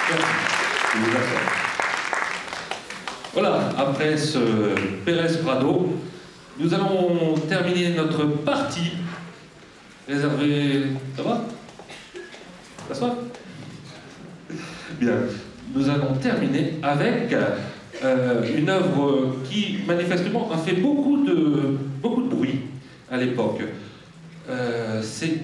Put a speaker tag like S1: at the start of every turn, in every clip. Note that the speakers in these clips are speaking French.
S1: Voilà, après ce Pérez Prado, nous allons terminer notre partie réservée. Ça va? S'asseoir? Bien. Nous allons terminer avec une œuvre qui, manifestement, a fait beaucoup de bruit à l'époque. C'est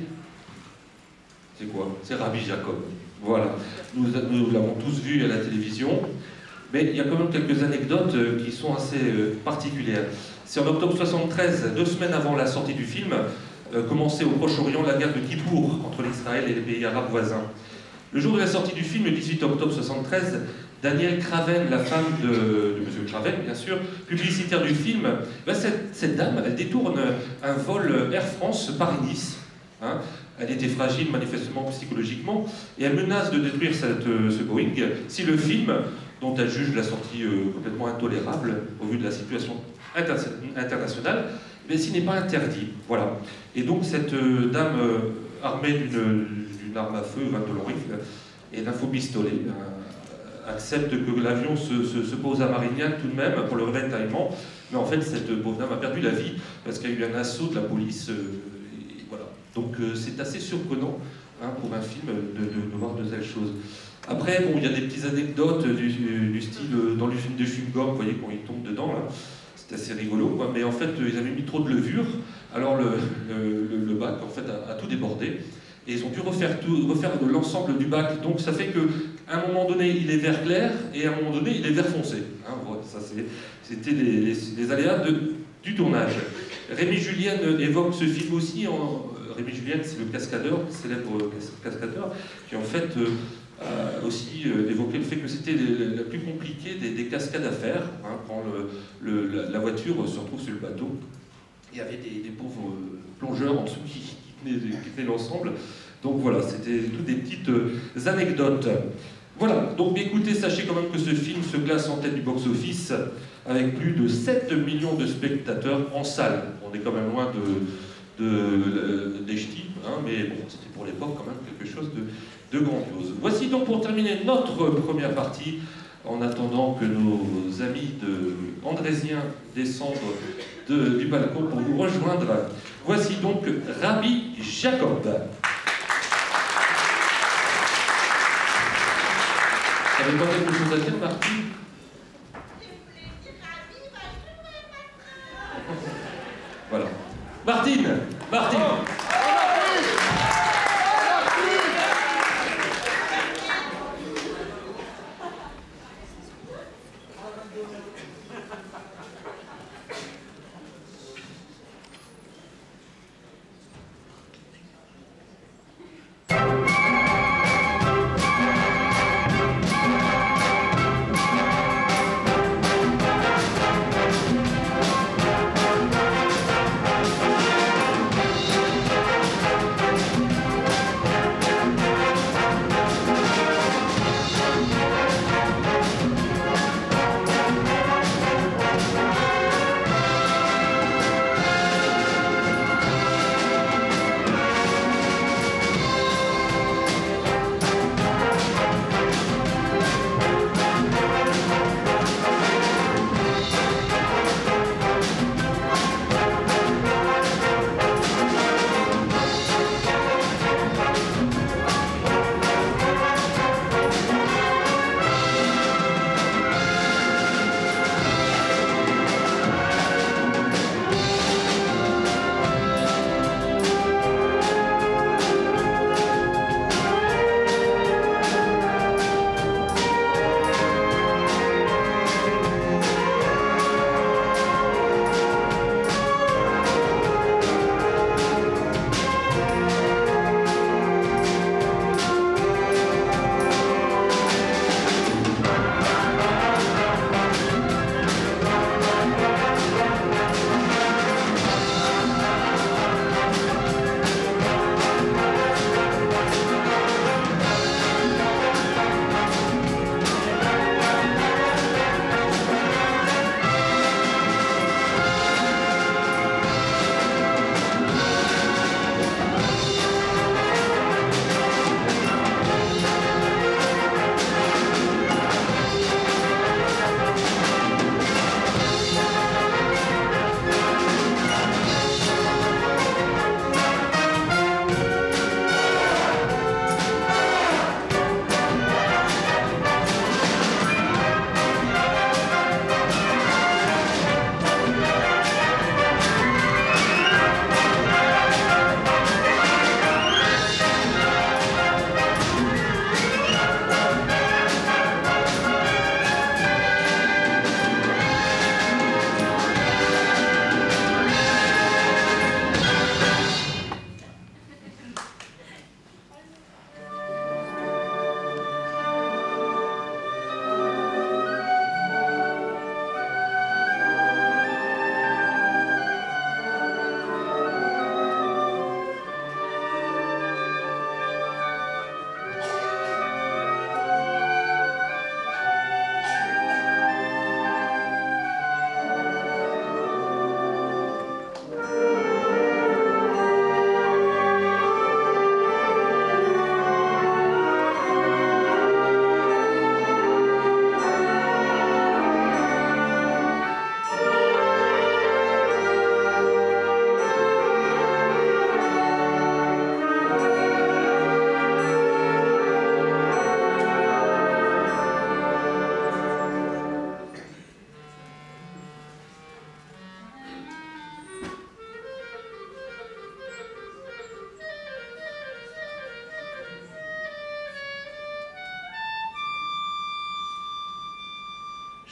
S1: quoi? C'est Rabbi Jacob. Voilà. Nous l'avons tous vu à la télévision. Mais il y a quand même quelques anecdotes qui sont assez particulières. C'est en octobre 73, 2 semaines avant la sortie du film, commençait au Proche-Orient la guerre de Kippour entre l'Israël et les pays arabes voisins. Le jour de la sortie du film, le 18 octobre 73, Danielle Craven, la femme de M. Craven, bien sûr, publicitaire du film, cette dame, elle détourne un vol Air France Paris-Nice. Hein. Elle était fragile manifestement psychologiquement et elle menace de détruire ce Boeing si le film, dont elle juge la sortie complètement intolérable au vu de la situation internationale, mais s'il n'est pas interdit. Voilà. Et donc cette dame armée d'une arme à feu, 22 longs rifles et d'un faux pistolet, accepte que l'avion se pose à Marignane tout de même pour le ravitaillement, mais en fait cette pauvre dame a perdu la vie parce qu'il y a eu un assaut de la police. Et voilà. Donc c'est assez surprenant hein, pour un film de voir de telles choses. Après, bon, il y a des petites anecdotes du style, dans le film de Chewing-Gum, vous voyez, quand il tombe dedans, là, c'est assez rigolo, quoi. Mais en fait, ils avaient mis trop de levure, alors le bac, en fait, a tout débordé, et ils ont dû refaire l'ensemble du bac, donc ça fait qu'à un moment donné, il est vert clair, et à un moment donné, il est vert foncé. Hein, voilà, ça, c'était les aléas du tournage. Rémi Julien évoque ce film aussi, Rémi Julien, c'est le cascadeur, célèbre cascadeur, qui en fait... aussi évoqué le fait que c'était la plus compliquée des cascades à faire, hein, quand la voiture se retrouve sur le bateau. Il y avait des pauvres plongeurs en dessous qui tenaient l'ensemble. Donc voilà, c'était toutes des petites anecdotes. Voilà, donc écoutez, sachez quand même que ce film se classe en tête du box-office avec plus de 7 millions de spectateurs en salle. On est quand même loin des ch'tis, hein, mais bon, c'était pour l'époque quand même quelque chose de grandiose. Voici donc pour terminer notre première partie, en attendant que nos amis andrésiens descendent du balcon pour nous rejoindre. Voici donc Rabbi Jacob. Vous avez pas quelque chose à dire, Martine? Voilà. Martine!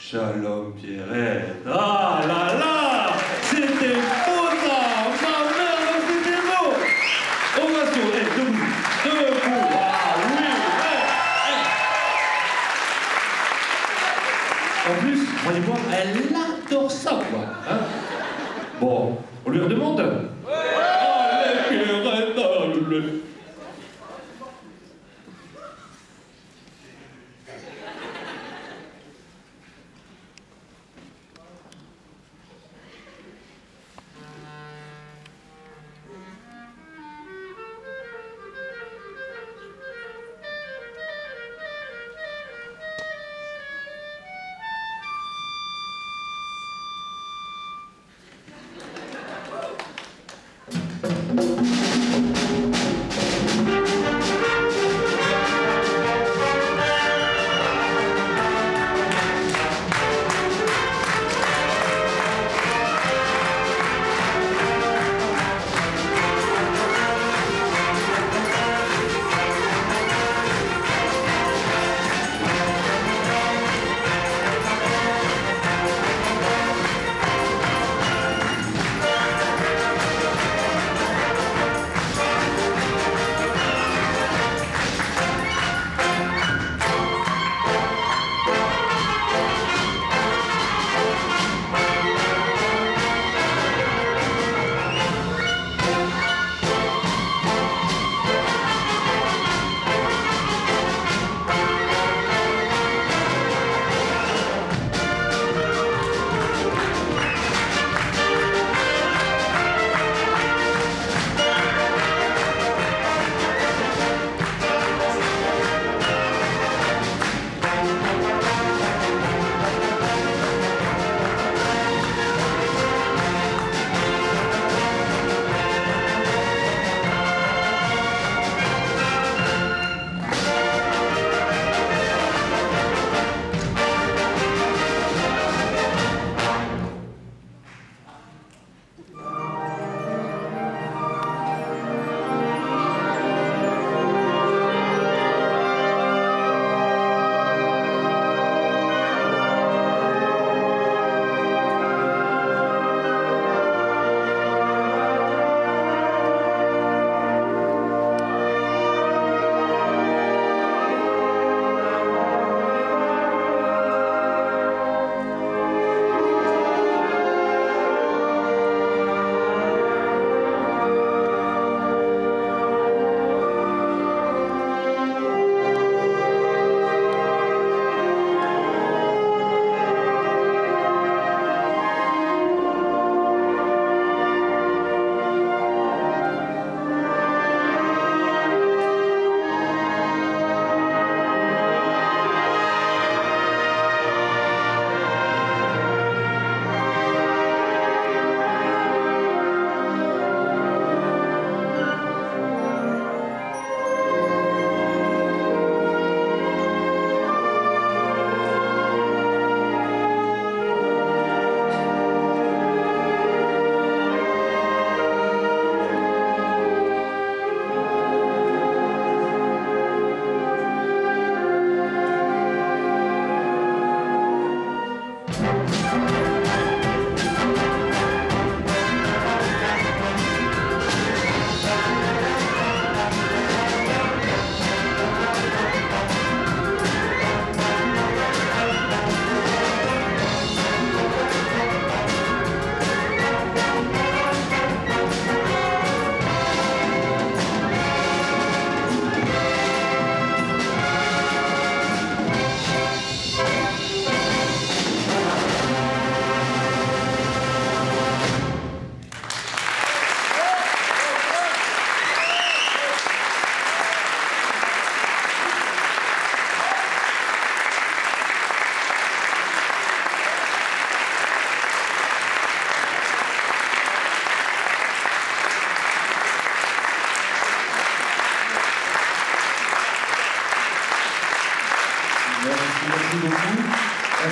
S1: Shalom Pierrette. Ah là là, c'était beau ça. Ma mère, c'était beau. Ovation, debout, debout. Ah oui, En plus, croyez-moi, elle adore ça, quoi. Hein, bon, on lui redemande. Allez Pierrette, allez.
S2: Merci beaucoup.